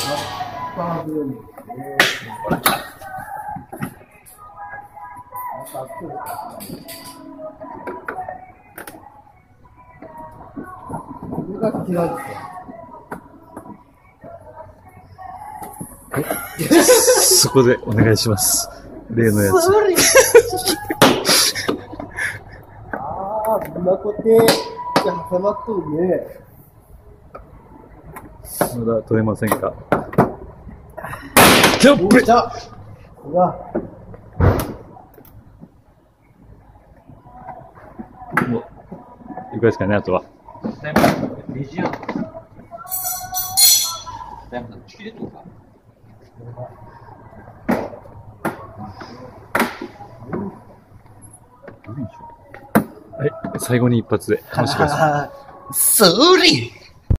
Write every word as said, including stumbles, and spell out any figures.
ほら。 これが嫌いですよ。そこでお願いします。例のやつ。 ああ、こんなことで挟まっとるね。 まだ取れませんか。ジャンプ。 うわ。 もう、いくですかね、あとは。 レジアン。ダイヤモンド、チキレットか。 はい、最後に一発で。楽しみです。 それ